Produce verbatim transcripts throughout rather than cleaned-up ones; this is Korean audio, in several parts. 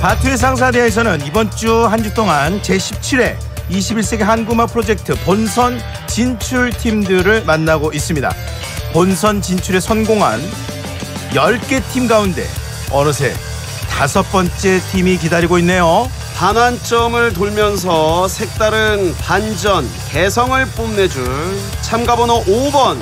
바트의 상사대에서는 이번 주 한 주 동안 제십칠 회 이십일 세기 한국음악 프로젝트 본선 진출 팀들을 만나고 있습니다. 본선 진출에 성공한 열 개 팀 가운데 어느새 다섯 번째 팀이 기다리고 있네요. 반환점을 돌면서 색다른 반전, 개성을 뽐내줄 참가번호 오 번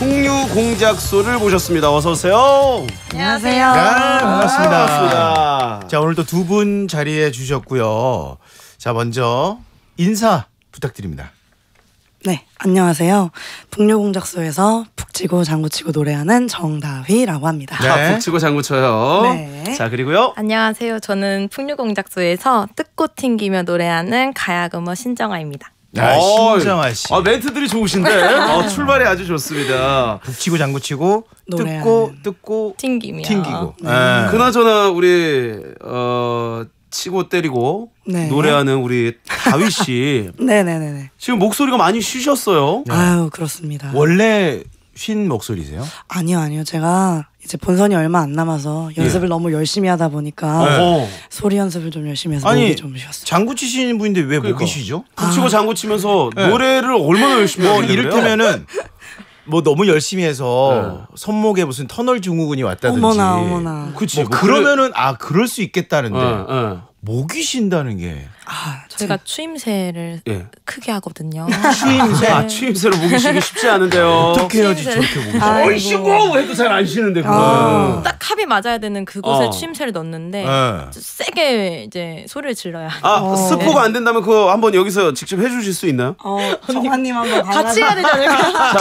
풍류공작소를 모셨습니다. 어서 오세요. 안녕하세요. 네, 반갑습니다. 반갑습니다. 자, 오늘도 두 분 자리해 주셨고요. 자, 먼저 인사 부탁드립니다. 네, 안녕하세요. 풍류공작소에서 북치고 장구치고 노래하는 정다휘라고 합니다. 네. 자, 북치고 장구쳐요. 네. 자, 그리고요. 안녕하세요. 저는 풍류공작소에서 뜯고 튕기며 노래하는 가야금어 신정아입니다. 아, 신정아 씨. 아, 멘트들이 좋으신데 어, 출발이 아주 좋습니다. 북치고 장구치고 노래하는. 뜯고 뜯고 튕기며. 튕기고. 네. 네. 그나저나 우리 어, 치고 때리고 네. 노래하는 우리 다휘 씨 네네네네. 지금 목소리가 많이 쉬셨어요. 아유, 그렇습니다. 원래 쉰 목소리세요? 아니요, 아니요. 제가 이제 본선이 얼마 안 남아서 연습을 너무 열심히 하다 보니까 어. 소리 연습을 좀 열심히 해서 아니, 목이 좀 쉬었어요. 장구 치시는 분인데 왜 그러니까. 목이 쉬죠? 북치고 장구 치면서 네. 노래를 얼마나 열심히 뭐 하는데 이를테면은 뭐 너무 열심히 해서 네. 손목에 무슨 터널 증후군이 왔다든지. 어머나, 어머나. 그치. 뭐 그러면은 아 그럴 수 있겠다는데 어, 어. 목이 쉰다는 게 아, 저희가 추임새를 예. 크게 하거든요. 추임새? 아, 추임새로 목이 쉬기 쉽지 않은데요. 어떻게 해야지 추임새를. 저렇게 목이 아이고. 얼씨구 해도 잘 안 쉬는데 그거. 아. 딱 합이 맞아야 되는 그곳에 어. 추임새를 넣는데 네. 세게 이제 소리를 질러야 해요. 아, 어. 스포가 안 된다면 그거 한번 여기서 직접 해주실 수 있나요? 어, 정환님 한번 같이 해야 되지 않을까?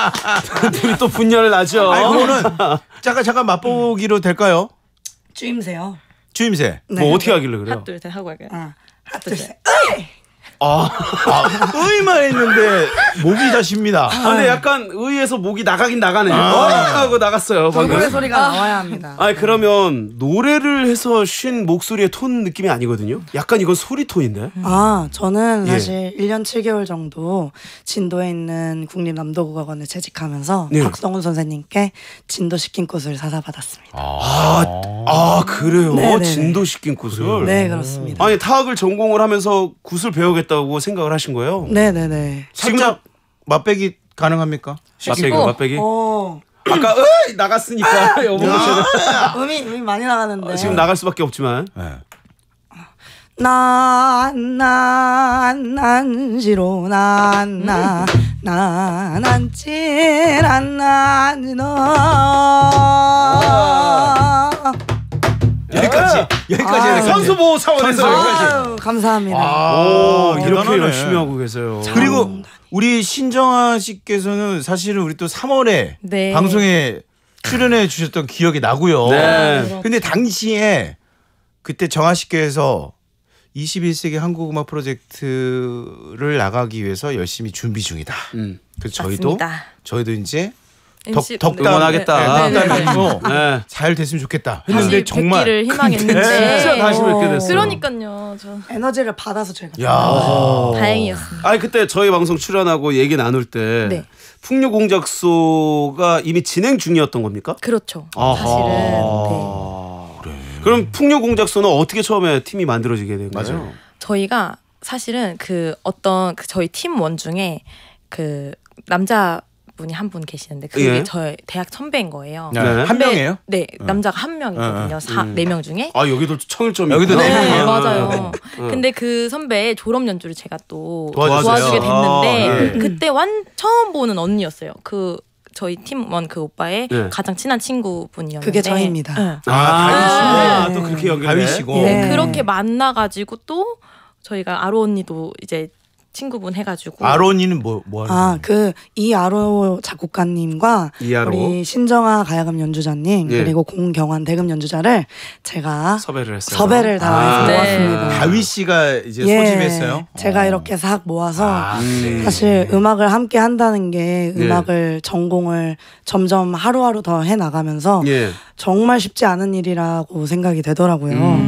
둘이 또 분열을 나죠. 아니 그거는 잠깐 잠깐 맛보기로 될까요? 쭈임새요. 추임새. 네. 뭐 어떻게 하길래 그래요? 하나 둘 셋 하고 할게요. 아, 하나, 둘, 셋. 아, 아 의만 했는데 목이 다 쉽니다. 아, 근데 약간 의에서 목이 나가긴 나가네. 아. 어 하고 나갔어요. 방금. 돌고래 소리가 나와야 합니다. 아니 그러면 노래를 해서 쉰 목소리의 톤 느낌이 아니거든요. 약간 이건 소리 톤인데. 아, 저는 예. 사실 일 년 칠 개월 정도 진도에 있는 국립남도국악원에 재직하면서 네. 박성훈 선생님께 진도시킨 꽃을 사사받았습니다. 아, 아 그래요. 네네네. 진도시킨 굿을. 네, 그렇습니다. 아니 타악을 전공을 하면서 굿을 배우겠다고 생각을 하신 거예요? 네네네. 살짝 맛배기 가능합니까? 맛배기 어. 맛배기. 어, 아까 으이 나갔으니까 여보 음이, 음이 많이 나가는데. 지금 나갈 수밖에 없지만. 네. 난, 난, 난지로, 난, 나, 나, 난지, 난, 난, 너. 여기까지 여기까지 아, 여기까지. 선수 보호 차원에서 여기까지. 아유, 감사합니다. 아, 오, 이렇게 대단하네. 열심히 하고 계세요. 그리고 우리 신정아 씨께서는 사실은 우리 또 삼월에 네. 방송에 출연해 주셨던 기억이 나고요. 네. 근데 당시에 그때 정아 씨께서 이십일 세기 한국음악 프로젝트를 나가기 위해서 열심히 준비 중이다. 음. 그래서 저희도 맞습니다. 저희도 이제 엠씨 덕, 덕담 응원하겠다. 네, 덕담해서 네. 잘 됐으면 좋겠다 했는데 다시 정말 뵙기를 희망했는데 진짜 다시 뵙게 됐어요. 그러니까요. 저 에너지를 받아서 제가. 야 다행이었습니다. 아니 그때 저희 방송 출연하고 얘기 나눌 때 네. 풍류공작소가 이미 진행 중이었던 겁니까? 그렇죠. 아하. 사실은 네. 그럼 풍류공작소는 어떻게 처음에 팀이 만들어지게 된 거예요? 맞아요. 저희가 사실은 그 어떤 그 저희 팀원 중에 그 남자 분이 한 분 계시는데 그게 예. 저희 대학 선배인 거예요. 네. 네. 한 근데- 명이에요? 네, 남자가 한 명이거든요. 사, 음. 네 명 중에. 아 여기도 청일점이 여기도 있구나. 네 네, 명이요? 맞아요. 네. 근데 그 선배의 졸업 연주를 제가 또 도와줬어요. 도와주게 됐는데 아, 네. 그때 완 처음 보는 언니였어요. 그 저희 팀원 그 오빠의 네. 가장 친한 친구분이었는데 그게 저입니다. 네. 아, 네. 또 그렇게 연결돼. 다윗 씨고. 네, 네. 그렇게 만나가지고 또 저희가 아로 언니도 이제 친구분 해가지고 아로 언니는 뭐, 뭐 하는 아, 거예요? 그 이아로 작곡가님과 이아로. 우리 신정아 가야금 연주자님 예. 그리고 공경환 대금 연주자를 제가 섭외를 했어요. 섭외를 다 아. 해서 네. 모았습니다. 다윗 씨가 이제 예, 소집했어요? 제가 어. 이렇게 싹 모아서 아, 음. 사실 음악을 함께 한다는 게 예. 음악을 전공을 점점 하루하루 더 해 나가면서 예. 정말 쉽지 않은 일이라고 생각이 되더라고요. 음.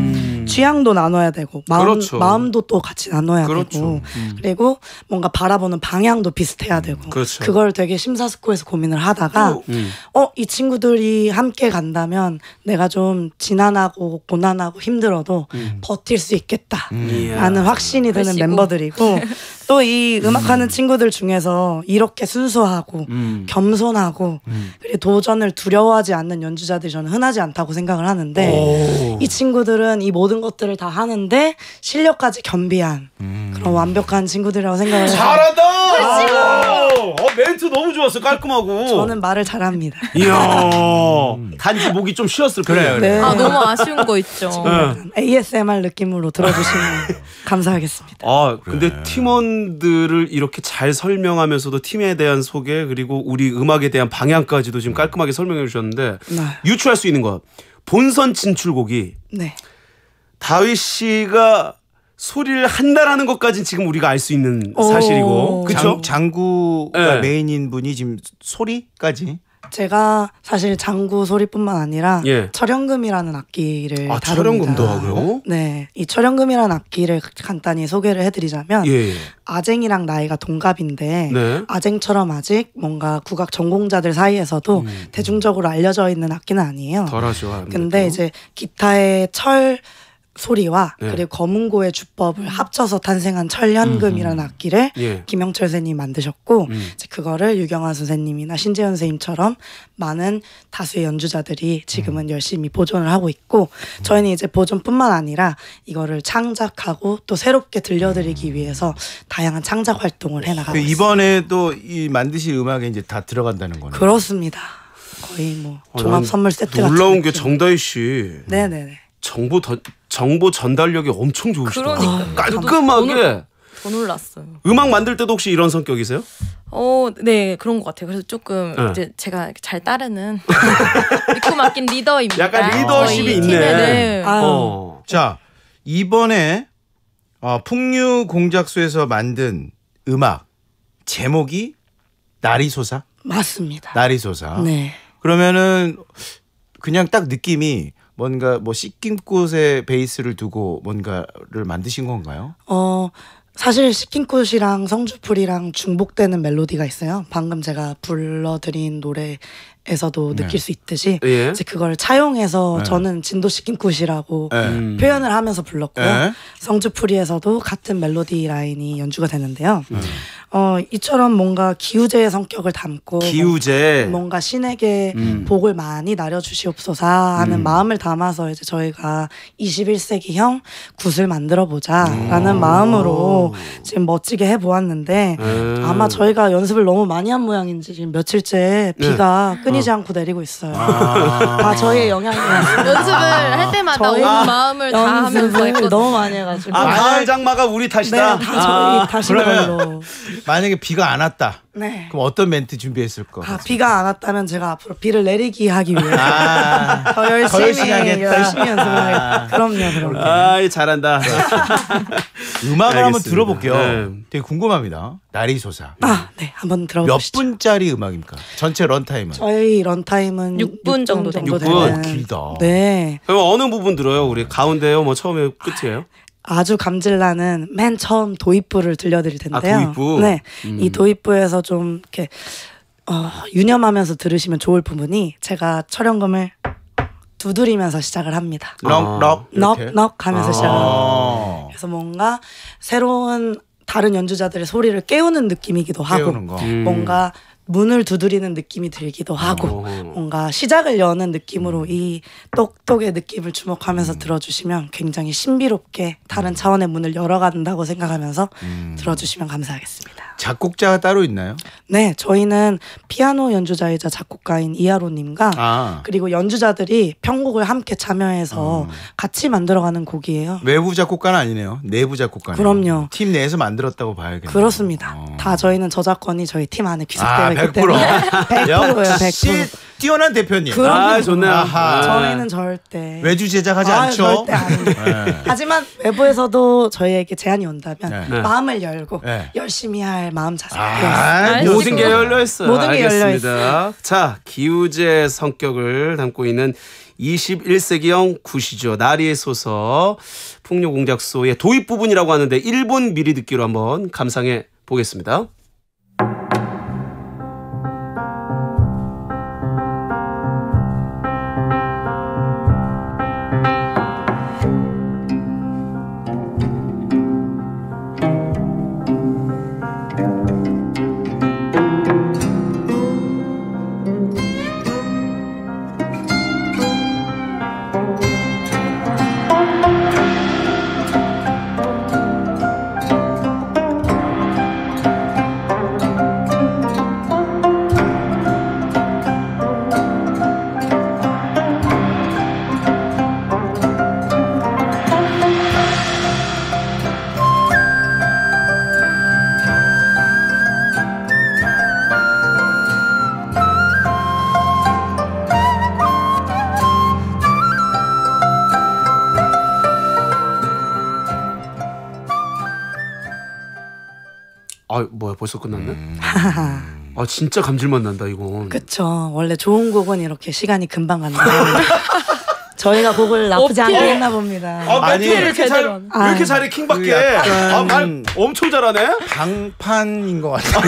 취향도 나눠야 되고 마음, 그렇죠. 마음도 또 같이 나눠야 그렇죠. 되고 음. 그리고 뭔가 바라보는 방향도 비슷해야 되고 그렇죠. 그걸 되게 심사숙고해서 고민을 하다가 음. 어, 이 친구들이 함께 간다면 내가 좀 지난하고 고난하고 힘들어도 음. 버틸 수 있겠다 이야. 라는 확신이 드는 그러시고. 멤버들이고 또 이 음악하는 친구들 중에서 이렇게 순수하고 음. 겸손하고 그리고 도전을 두려워하지 않는 연주자들이 저는 흔하지 않다고 생각을 하는데 오. 이 친구들은 이 모든 것들을 다 하는데 실력까지 겸비한 그런 완벽한 친구들이라고 생각을 해요. 잘한다. 어, 멘트 너무 좋았어. 깔끔하고. 저는 말을 잘합니다. 이야. 단지 목이 좀 쉬었을 그래요, 거예요. 그래요. 네. 아 너무 아쉬운 거 있죠. 네. 에이에스엠알 느낌으로 들어주시면 감사하겠습니다. 아, 근데 팀원들을 이렇게 잘 설명하면서도 팀에 대한 소개 그리고 우리 음악에 대한 방향까지도 지금 깔끔하게 설명해 주셨는데 네. 유추할 수 있는 것 본선 진출곡이 네. 다윗 씨가 소리를 한다라는 것까지 지금 우리가 알 수 있는 오. 사실이고 그렇죠? 장, 장구가 네. 메인인 분이 지금 소리까지 제가 사실 장구 소리뿐만 아니라 예. 철연금이라는 악기를 아, 다룹니다. 철연금도 하고요? 네, 이 철연금이라는 악기를 간단히 소개를 해드리자면 예. 예. 아쟁이랑 나이가 동갑인데 네. 아쟁처럼 아직 뭔가 국악 전공자들 사이에서도 음. 대중적으로 알려져 있는 악기는 아니에요. 덜하죠. 아무래도. 근데 이제 기타의 철 소리와 네. 그리고 검은고의 주법을 합쳐서 탄생한 철연금이라는 악기를 예. 김영철 선생님이 만드셨고 음. 이제 그거를 유경아 선생님이나 신재현 선생님처럼 많은 다수의 연주자들이 지금은 열심히 보존을 하고 있고 저희는 이제 보존뿐만 아니라 이거를 창작하고 또 새롭게 들려드리기 위해서 다양한 창작 활동을 해나가고 그 있습니다. 이번에도 이 만드신 음악에 이제 다 들어간다는 거네요. 그렇습니다. 거의 뭐 아, 종합 난 선물 세트 같은 놀라운 게 느낌. 정다희 씨 네네네. 정보 더, 정보 전달력이 엄청 좋으시다. 그러니까요. 깔끔하게 더 놀랐어요. 음악 만들 때도 혹시 이런 성격이세요? 어, 네 그런 것 같아요. 그래서 조금 네. 이제 제가 잘 따르는 믿고 맡긴 리더입니다. 약간 리더십이 저희 있네. 팀의, 네. 아유. 어. 자, 이번에 어, 풍류 공작소에서 만든 음악 제목이 나리소사? 맞습니다. 나리소사. 네. 그러면은 그냥 딱 느낌이 뭔가 뭐 씻김꽃에 베이스를 두고 뭔가를 만드신 건가요? 어 사실 시킨꽃이랑 성주풀이랑 중복되는 멜로디가 있어요. 방금 제가 불러드린 노래에서도 네. 느낄 수 있듯이 예. 이제 그걸 차용해서 네. 저는 진도 시킨꽃이라고 네. 음. 표현을 하면서 불렀고요. 네. 성주풀이에서도 같은 멜로디 라인이 연주가 되는데요. 음. 어 이처럼 뭔가 기우제의 성격을 담고 기우제. 뭔가 신에게 음. 복을 많이 나려주시옵소서 하는 음. 마음을 담아서 이제 저희가 이십일 세기형 굿을 만들어 음. 보자라는 마음으로 지금 멋지게 해보았는데 음. 아마 저희가 연습을 너무 많이 한 모양인지 지금 며칠째 네. 비가 끊이지 않고 내리고 있어요. 아. 다 저희의 영향이었어요. 연습을 할 때마다 저희 온 마음을 다 하면서 연습을 했거든요. 너무 많이 해가지고 아, 가을 장마가 우리 네, 탓이다. 다 저희 아, 다시는 그러면- 걸로. 만약에 비가 안 왔다. 네. 그럼 어떤 멘트 준비했을 거? 아, 비가 안 왔다면 제가 앞으로 비를 내리기 하기 위해서 아. 더 열심히, 더 열심히 하겠다. 열심히 연습을 하겠다. 그럼요, 그럼요. 아이 잘한다. 음악을 한번 알겠습니다. 들어볼게요. 네. 되게 궁금합니다. 나리소사. 아, 네, 한번 몇 들어보시죠. 분짜리 음악입니까? 전체 런타임은? 저희 런타임은 육 분 정도 됩니다. 되는. 육 분? 길다. 네, 그럼 어느 부분 들어요? 우리 가운데요? 뭐 처음에 끝이에요? 아주 감질나는 맨 처음 도입부를 들려드릴 텐데요. 아, 도입부? 네, 음. 이 도입부에서 좀 이렇게 어, 유념하면서 들으시면 좋을 부분이 제가 철연금을 두드리면서 시작을 합니다. 럭, 럭. 이렇게? 넉넉 하면서 아. 시작을 합니다. 어. 그래서 뭔가 새로운 다른 연주자들의 소리를 깨우는 느낌이기도 하고 깨우는 거. 음. 뭔가 문을 두드리는 느낌이 들기도 하고 어. 뭔가 시작을 여는 느낌으로 음. 이 똑똑의 느낌을 주목하면서 들어주시면 굉장히 신비롭게 다른 차원의 문을 열어간다고 생각하면서 음. 들어주시면 감사하겠습니다. 작곡자가 따로 있나요? 네, 저희는 피아노 연주자이자 작곡가인 이하로님과 아. 그리고 연주자들이 편곡을 함께 참여해서 음. 같이 만들어가는 곡이에요. 외부 작곡가는 아니네요. 내부 작곡가네요. 그럼요. 팀 내에서 만들었다고 봐야겠네요. 그렇습니다. 어. 다 저희는 저작권이 저희 팀 안에 아, 귀속되어 있기 백 퍼센트. 때문에 백 퍼센트예요. 백 역시 퍼센트. 뛰어난 대표님. 그럼요. 아 좋네요. 아하. 저희는 절대 외주 제작하지 아, 않죠. 절대 아닙니다. 네. 하지만 외부에서도 저희에게 제안이 온다면 네. 마음을 열고 네. 열심히 할 마음 자세가 아, 되었습니다. 모든 게 열려 있어요. 모든 게 열려 알겠습니다. 자, 기우제 성격을 담고 있는 이십일 세기형 구시죠. 나리의 소서 풍류공작소의 도입 부분이라고 하는데 일 분 미리 듣기로 한번 감상해 보겠습니다. 아 뭐야 벌써 끝났네? 음. 아 진짜 감질맛 난다 이건. 그쵸. 원래 좋은 곡은 이렇게 시간이 금방 간다. 저희가 곡을 나쁘지 않게 했나 봅니다. 아, 아니, 멘트 왜 이렇게 잘, 왜 아. 이렇게 잘해 킹밖에? 그 약간- 아, 말 엄청 잘하네. 방판인 것 같아요.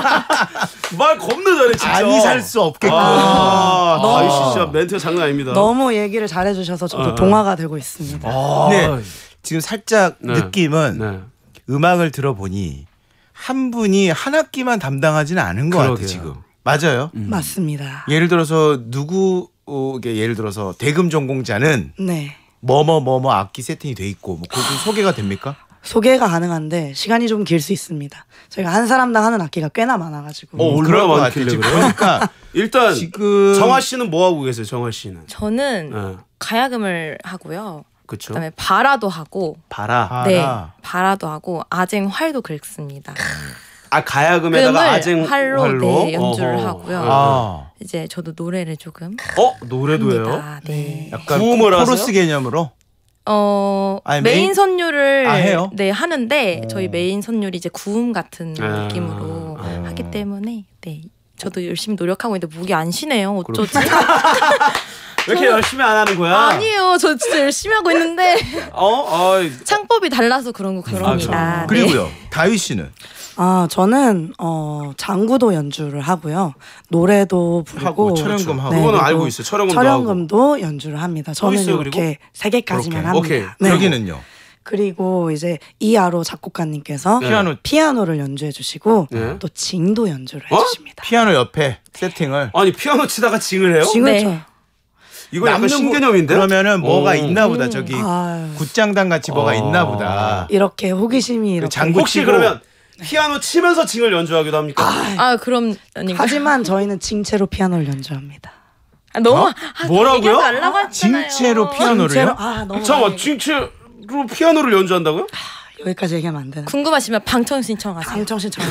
말 겁나 잘해 진짜. 아니 살 수 없겠고. 아, 너무- 다희 씨 진짜 멘트가 장난 아닙니다. 너무 얘기를 잘해주셔서 저도 어. 동화가 되고 있습니다. 아, 네. 지금 살짝 네. 느낌은 네. 음악을 들어보니 한 분이 한 악기만 담당하지는 않은 것 같아요. 그러게요. 지금. 맞아요. 음. 맞습니다. 예를 들어서 누구 어, 이게 예를 들어서 대금 전공자는 네. 뭐뭐 뭐뭐 악기 세팅이 돼 있고 뭐 그거 좀 소개가 됩니까? 소개가 가능한데 시간이 좀 길 수 있습니다. 저희가 한 사람당 하는 악기가 꽤나 많아가지고. 어, 그럴 얼마나 것 많길래 같아요. 그래요? 그러니까 일단 지금 정화 씨는 뭐 하고 계세요? 정화 씨는. 저는 네. 가야금을 하고요. 그렇죠. 그다음에 바라도 하고, 바라. 아, 네, 아. 바라도 하고 아쟁 활도 긁습니다. 아 가야금에다가 금을 아쟁 활로, 네, 연주를 어허. 하고요. 아, 이제 저도 노래를 조금 어 노래도 해요? 합니다. 네. 약간 구음을 코러스 하세요? 개념으로. 어 아니, 메인, 메인- 선율을 아, 해요? 네 하는데 오. 저희 메인 선율이 이제 구음 같은 아. 느낌으로 아. 하기 때문에 네 저도 열심히 노력하고 있는데 목이 안 쉬네요. 어쩌지? 왜 이렇게 열심히 안 하는 거야? 아니에요. 저 진짜 열심히 하고 있는데 어, 어, 창법이 달라서 그런 것 같습니다. 네. 그리고요. 다윗 씨는 아 저는 어 장구도 연주를 하고요. 노래도 부르고 하고 철연금 하고. 네, 그거는 그리고 알고 있어요. 철연금도 철연금도 연주를 합니다. 저는 있어요, 이렇게 세 개까지만 그렇게. 합니다. 오케이. 네. 여기는요. 그리고 이제 이하로 작곡가님께서 네. 피아노 피아노를 연주해 주시고 네. 또 징도 연주를 어? 해주십니다. 피아노 옆에 세팅을 아니 피아노 치다가 징을 해요? 징을 네. 쳐. 이거 약간 남는 신개념인데? 그러면은 뭐가 어. 있나 보다. 음, 저기 아유, 굿장단 같이 뭐가 어. 있나 보다. 이렇게 호기심이 이렇게 장구 혹시 치고. 그러면 피아노 치면서 징을 연주하기도 합니까? 아 그럼 아닌가? 하지만 저희는 징체로 피아노를 연주합니다. 아, 너무 어? 아, 뭐라고요? 얘기하지 말라고 했잖아요. 징체로 피아노를요? 징체로 아 너무 잠깐만 많이- 징체로 피아노를 연주한다고요? 여기까지 얘기하면 안 되나? 궁금하시면 방청 신청하세요. 방청신 청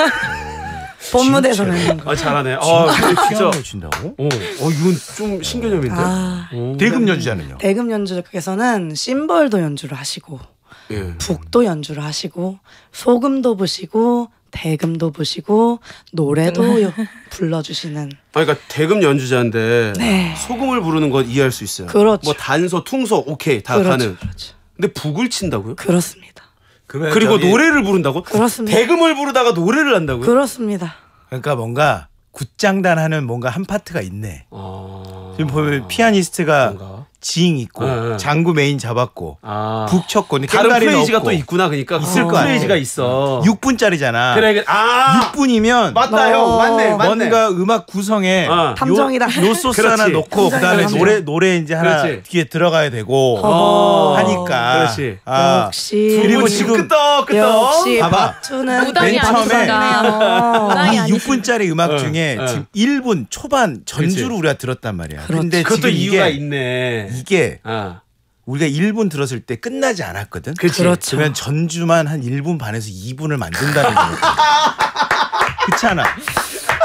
본무대에서 맺는 거. 아 잘하네. 아 근데 진짜. 피아노를 친다고? 어, 어 이건 좀 신개념인데. 아 어. 대금 연주자는요? 대금 연주께서는 심벌도 연주를 하시고 예. 북도 연주를 하시고 소금도 부시고 대금도 부시고 노래도 요- 불러주시는 아, 그러니까 대금 연주자인데 네. 소금을 부르는 건 이해할 수 있어요. 그렇죠. 뭐 단소, 퉁소 오케이 다 그렇죠, 가능. 그렇죠. 근데 북을 친다고요? 그렇습니다. 그러면 그리고 저기- 노래를 부른다고? 그렇습니다. 대금을 부르다가 노래를 한다고요? 그렇습니다. 그러니까 뭔가 굿장단 하는 뭔가 한 파트가 있네. 아... 지금 보면 피아니스트가 뭔가? 징 있고 네, 네. 장구 메인 잡았고 아... 북 쳤고 근데 다른 깽가리는 프레이즈가 없고. 또 있구나. 그러니까 있을 그 거 아니에요. 프레이즈가 있어. 육 분짜리잖아. 그래, 그래. 아 육 분이면 맞다 형. 어, 맞네, 맞네. 뭔가 음악 구성에 어. 탐정이다. 요, 요 소스 그렇지. 하나 넣고 그다음에 탐정이다. 노래 노래 이제 하나 그렇지. 뒤에 들어가야 되고 어. 하니까 그렇지. 아, 역시 그리고 지금 끄떡 끄떡. 역시 봐봐. 박주는 무당이 맨 처음에 아니시네요. 무당이 이 아니시- 육 분짜리 음악 어, 중에 어. 지금 일 분 초반 전주를 그렇지. 우리가 들었단 말이야. 그렇죠. 근데 그것도 지금 이유가 이게 있네. 이게 아, 우리가 일 분 들었을 때 끝나지 않았거든. 그치. 그렇죠. 그러면 전주만 한 일 분 반에서 이 분을 만든다는 거거든. 그렇잖아.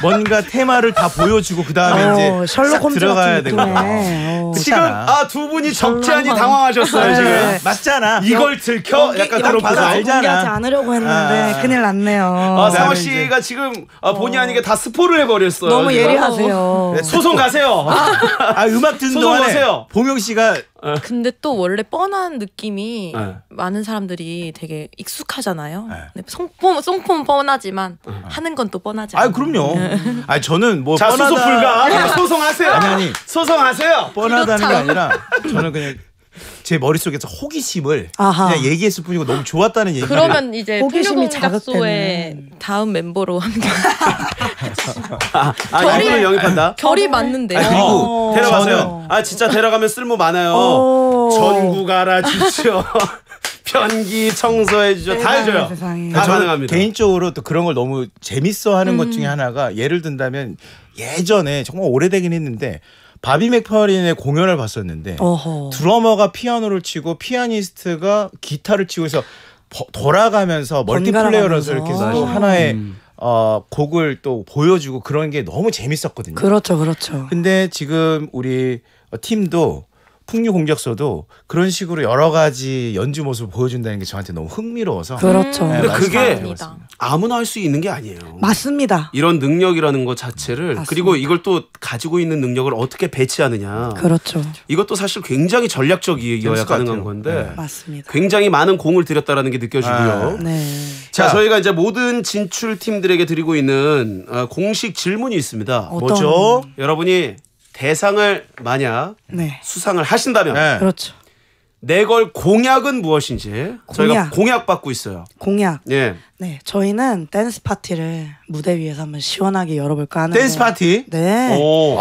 뭔가 테마를 다 보여주고 그 다음에 어, 이제 셜록 싹 홈즈 들어가야 같은 되고. 느낌의, 어. 지금 아 두 분이 적지 않이 셜록 당황하셨어요 네. 지금. 맞잖아. 이걸 들켜 약간 그런 봐도 표정. 알잖아. 공개하지 않으려고 했는데 아. 큰일 났네요. 아, 상호 그다음에 씨가 지금 아, 본의 아니게 다 스포를 해버렸어요. 너무 지금. 예리하세요. 네, 소송 가세요. 아 음악 듣는 동안에 소송하세요. 봉영 씨가 근데 또 원래 뻔한 느낌이 네. 많은 사람들이 되게 익숙하잖아요. 네. 네, 송폼 송폼 뻔하지만 하는 건 또 뻔하지. 아 않아요. 그럼요. 아 저는 뭐 자 뻔하다 수소 불가. 소송하세요. 아니, 아니. 소송하세요. 뻔하다는 게 아니라 저는 그냥 제 머릿속에서 호기심을 아하. 그냥 얘기했을 뿐이고 너무 좋았다는 얘기. 그러면 이제 호기심이 풍류공작소의 자극되는. 다음 멤버로 함께 아, 아 결이- 이분을 영입한다. 결이 맞는데. 아, 그리고 어. 데려가세요. 저는- 아 진짜 데려가면 쓸모 많아요. 오. 전국 알아주죠. 변기 청소해주죠. 다 해줘요. 세상에. 다 저는 가능합니다. 개인적으로 또 그런 걸 너무 재밌어 하는 것 중에 하나가 예를 든다면 예전에 정말 오래되긴 했는데 바비 맥퍼린의 공연을 봤었는데 어허. 드러머가 피아노를 치고 피아니스트가 기타를 치고 해서 버- 돌아가면서 멀티플레이어로서 이렇게 해서 또 번갈아가면서. 하나의 음. 어, 곡을 또 보여주고 그런 게 너무 재밌었거든요. 그렇죠, 그렇죠. 근데 지금 우리 어, 팀도 풍류공작소도 그런 식으로 여러 가지 연주 모습을 보여준다는 게 저한테 너무 흥미로워서 그렇죠. 네, 근데 맞습니다. 그게 감사합니다. 아무나 할 수 있는 게 아니에요. 맞습니다. 이런 능력이라는 것 자체를 맞습니다. 그리고 이걸 또 가지고 있는 능력을 어떻게 배치하느냐. 그렇죠. 이것도 사실 굉장히 전략적이어야 재밌을 것 가능한 같아요. 건데 네. 맞습니다. 굉장히 많은 공을 들였다라는 게 느껴지고요. 네. 자, 자. 저희가 이제 모든 진출 팀들에게 드리고 있는 어, 공식 질문이 있습니다. 어떤- 뭐죠? 여러분이 대상을 만약 네. 수상을 하신다면 네. 그렇죠. 내걸 공약은 무엇인지 저희가 공약. 공약 받고 있어요. 공약. 예. 네. 저희는 댄스 파티를 무대 위에서 한번 시원하게 열어볼까 하는데. 댄스 파티. 네.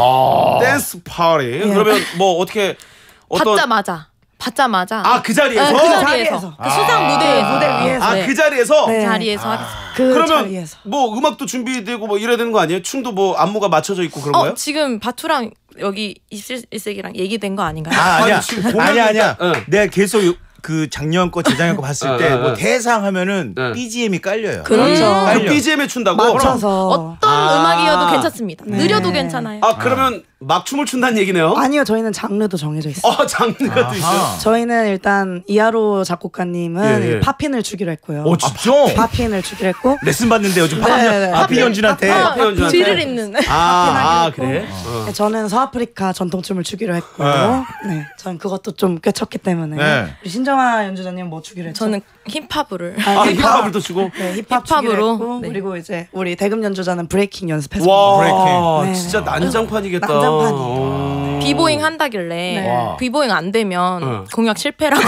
오. 댄스 파티. 그러면 뭐 어떻게 어떤 받자마자 받자마자 아 그 자리에서 네, 그 자리에서 자리에서. 그 수상 무대에서 무대 위에서. 아 네. 그 자리에서 네. 자리에서 하겠습니다. 그 그러면 자리에서. 뭐 음악도 준비되고 뭐 이래야 되는 거 아니에요? 춤도 뭐 안무가 맞춰져 있고 그런 어 거예요? 지금 바투랑 여기 이십일 세기랑 얘기된 거 아닌가요? 아 아니야. 아니, 지금 공약이 아니야 아니야. 있다. 응. 내가 계속 요- 그 작년 거 재작년 거 봤을 응, 때 응, 뭐 응. 대상 하면은 응. 비지엠이 깔려요. 그렇죠. 그 깔려. 비지엠에 춘다고? 맞춰서. 어떤 아. 음악이어도 괜찮습니다. 네. 느려도 괜찮아요. 아 그러면 막 춤을 춘다는 얘기네요? 아니요, 저희는 장르도 정해져 있어요. 어 장르가 또 있어요? 저희는 일단 이하로 작곡가님은 예, 예. 팝핀을 주기로 했고요. 오 진짜? 팝핀을 주기로 했고. 레슨 받는데 요즘 네, 네, 네. 파피 연준한테. 팝- 아, 연주한테. 뒤를 잇는. 아, 아 하기로 그래? 했고. 어. 네, 저는 서아프리카 전통춤을 주기로 했고, 네, 저는 그것도 좀 꿰쳤기 때문에 네. 우리 신정아 연주자님 뭐 주기로 했죠? 저는 힙합을. 아 힙합을 또 주고? 네, 힙합 힙합으로. 주기로 했고, 네. 그리고 이제 우리 대금 연주자는 브레이킹 연습해서 와 브레이킹. 네, 진짜 네. 난장판이겠다. 난장판이에요. 어. 비보잉 한다길래 네. 비보잉 안 되면 어. 공약 실패라고.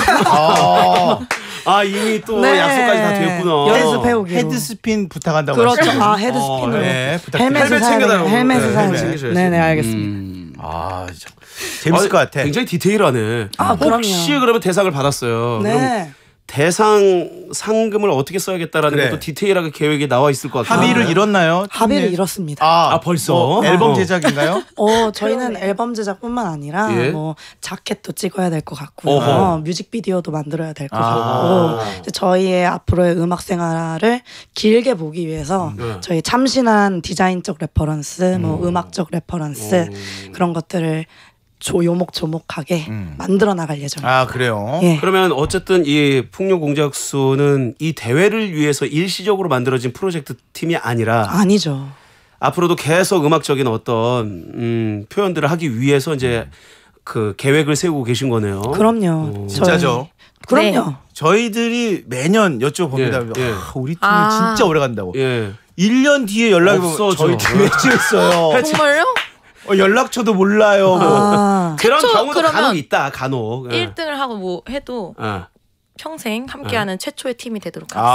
아, 아 이미 또 네. 약속까지 다 됐구나. 댄스 배우기로. 헤드스핀 부탁한다고 그렇죠. 하시죠? 아 헤드스핀으로. 어, 네, 부탁드립니다. 헬멧을 헬멧 사야 챙겨달라고. 돼요. 헬멧을 네, 사야 헬멧 돼요. 챙기셔야지. 네네 알겠습니다. 음. 아, 참 재밌을 아, 것 같아. 굉장히 디테일하네. 아, 혹시 그럼요. 그러면 대상을 받았어요. 그럼 네. 대상 상금을 어떻게 써야겠다라는 그래. 것도 디테일하게 계획이 나와 있을 것 같아요. 합의를 이뤘나요? 합의를 팀내- 이뤘습니다. 아, 벌써? 뭐 앨범 어. 제작인가요? 어, 저희는 앨범 제작뿐만 아니라 예? 뭐 자켓도 찍어야 될 것 같고, 어허. 어, 뮤직비디오도 만들어야 될 것 아. 같고, 이제 저희의 앞으로의 음악 생활을 길게 보기 위해서 네. 저희 참신한 디자인적 레퍼런스, 뭐 음악적 레퍼런스 그런 것들을 조요목조목하게 음. 만들어 나갈 예정. 아 그래요. 예. 그러면 어쨌든 이 풍류공작소는 이 대회를 위해서 일시적으로 만들어진 프로젝트 팀이 아니라 아니죠. 앞으로도 계속 음악적인 어떤 음, 표현들을 하기 위해서 이제 그 계획을 세우고 계신 거네요. 그럼요. 오. 진짜죠. 저희- 그럼요. 네. 저희들이 매년 여쭤봅니다. 예, 예. 아, 우리 팀이 아. 진짜 오래 간다고. 예. 일 년 뒤에 연락이 오면 없어져. 저희 대회지였어요. 정말요? 어, 연락처도 몰라요. 뭐. 아, 그런 최초, 경우도 그러면 간혹 있다. 간혹. 예. 일 등을 하고 뭐 해도 아. 평생 함께하는 최초의 팀이 되도록 하겠습니다.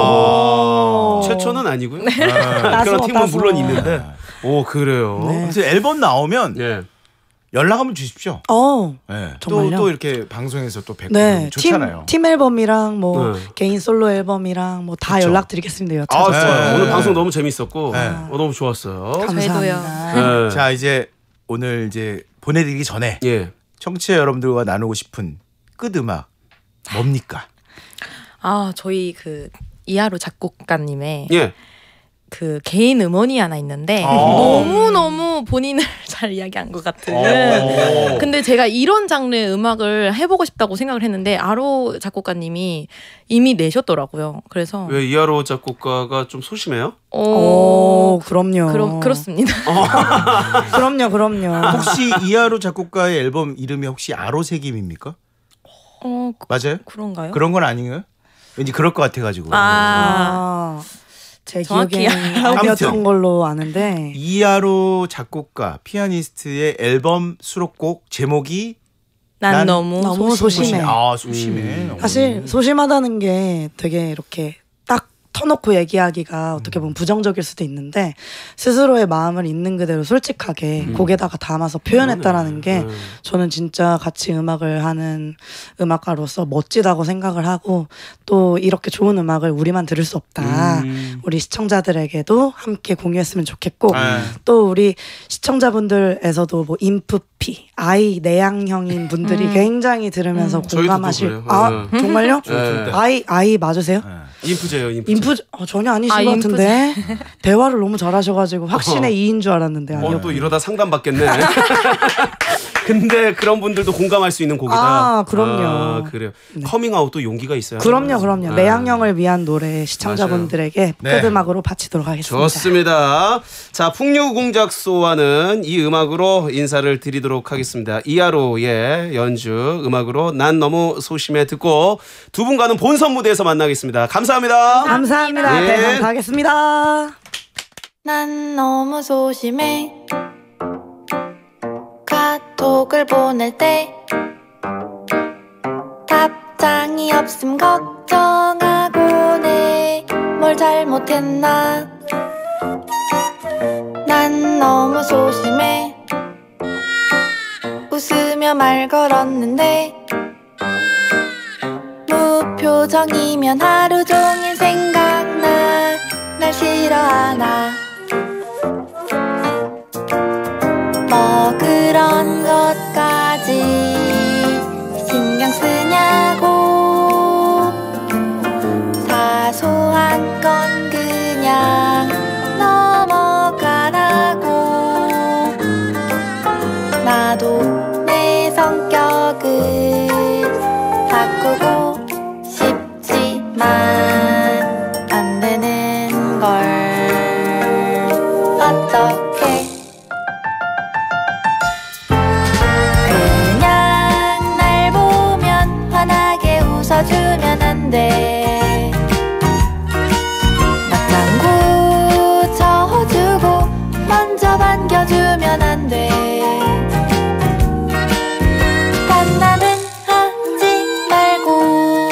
아. 최초는 아니고요. 아. 그런 따스워, 팀은 따스워. 물론 있는데. 오 그래요. 네. 아무튼 앨범 나오면 예. 연락 한번 주십시오. 어, 네. 또, 정말요? 또 이렇게 방송에서 또 뵙고 네, 팀, 좋잖아요. 팀 앨범이랑 뭐 네. 개인 솔로 앨범이랑 뭐 다 그쵸. 연락드리겠습니다. 아, 여쭤서. 좋아요. 네. 오늘 방송 너무 재밌었고 네. 어, 너무 좋았어요. 감사합니다. 네. 자 이제 오늘 이제 보내드리기 전에 예. 청취자 여러분들과 나누고 싶은 끝 음악 뭡니까? 아 저희 그 이하로 작곡가님의 예. 그 개인 음원이 하나 있는데 아. 너무 너무 본인을 잘 이야기한 것 같은. 오. 근데 제가 이런 장르의 음악을 해보고 싶다고 생각을 했는데 아로 작곡가님이 이미 내셨더라고요. 그래서 왜 이하로 작곡가가 좀 소심해요? 어, 오, 그럼요. 그럼 그렇습니다. 그럼요, 그럼요. 혹시 이하로 작곡가의 앨범 이름이 혹시 아로새김입니까? 어, 그, 맞아요? 그런가요? 그런 건 아닌가요? 왠지 그럴 것 같아가지고. 아, 아, 제 정확히 기억에는 알아보죠. 아니었던 아무튼. 걸로 아는데 이하로 작곡가 피아니스트의 앨범 수록곡 제목이 난, 난 너무, 너무 소심해. 소심해. 아 소심해. 음. 사실 소심하다는 게 되게 이렇게 딱 터놓고 얘기하기가 어떻게 보면 부정적일 수도 있는데 스스로의 마음을 있는 그대로 솔직하게 음. 곡에다가 담아서 표현했다라는 게 음. 저는 진짜 같이 음악을 하는 음악가로서 멋지다고 생각을 하고 또 이렇게 좋은 음악을 우리만 들을 수 없다. 음. 우리 시청자들에게도 함께 공유했으면 좋겠고 아. 또 우리 시청자분들에서도 뭐 인프피, 아이 내향형인 분들이 음. 굉장히 들으면서 저희도 공감하실 그래요. 아 네. 정말요? 네. 아이 아이 맞으세요? 네. 인프제요, 인프제. 인프 어, 전혀 아니신 아, 것 같은데 대화를 너무 잘하셔가지고 확신의 이인 줄 알았는데 어, 아니요. 또 이러다 상담 받겠네. 근데 그런 분들도 공감할 수 있는 곡이다. 아, 그럼요. 아, 그래요. 커밍아웃도 용기가 있어요. 그럼요, 그럼요. 네. 내향형을 위한 노래 시청자분들에게 맞아요. 끝음악으로 바치도록 하겠습니다. 좋습니다. 자, 풍류공작소와는 이 음악으로 인사를 드리도록 하겠습니다. 이하로의 연주 음악으로 난 너무 소심해 듣고 두 분과는 본선 무대에서 만나겠습니다. 감사합니다. 감사합니다. 예. 대상 가겠습니다. 난 너무 소심해 카톡을 보낼 때 답장이 없음 걱정하곤 해 뭘 잘못했나 난 너무 소심해 웃으며 말 걸었는데 무표정이면 하루 종일 생각나 날 싫어하나 뭐 그런 것까지 신경 쓰냐고 사소한 건 그냥 넘어가라고 나도 내 성격을 바꾸고 싶지만 안 되는 걸 어떡해 그냥 날 보면 환하게 웃어주면 안 돼 맞장구 쳐주고 먼저 반겨주면 안 돼 단답은 하지 말고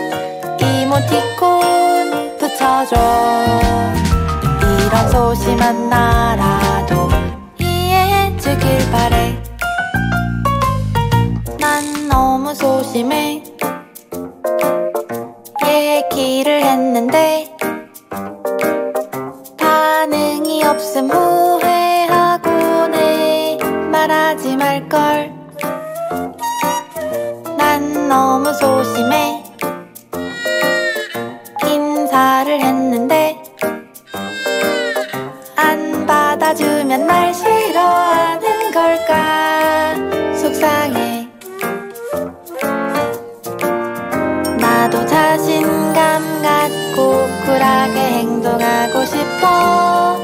이모티콘 붙여줘 이런 소심한 나라도 이해해주길 바래 난 너무 소심해 얘기를 했는데 반응이 없음 후회하곤 해 말하지 말걸 난 너무 소심해 인사를 했는데 안 받아주면 날 싫어하는 걸까 속상해 나도 자신감 갖고 쿨하게 행동하고 싶어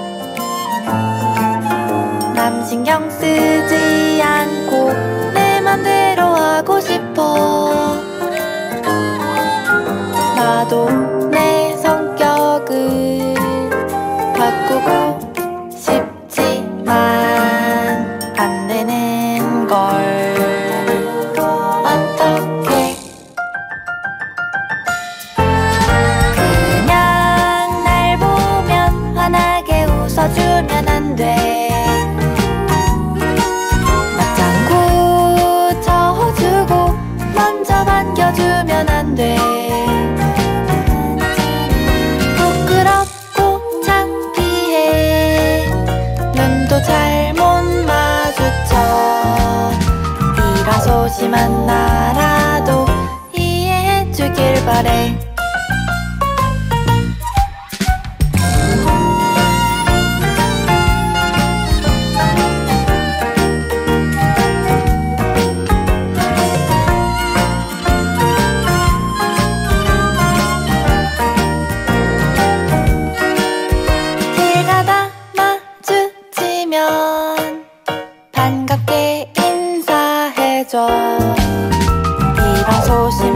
남 신경 쓰지 않고 내 맘대로 하고 싶어 나도 내 성격을 바꾸고 싶지만 안 되는 걸 어떡해 그냥 날 보면 환하게 웃어주면 안 돼 맞장구 쳐주고 먼저 반겨주면 안 돼 부끄럽고 창피해 눈도 잘못 마주쳐 이런 소심한 나라도 이해해주길 바래 반갑게 인사해줘. 이런 소식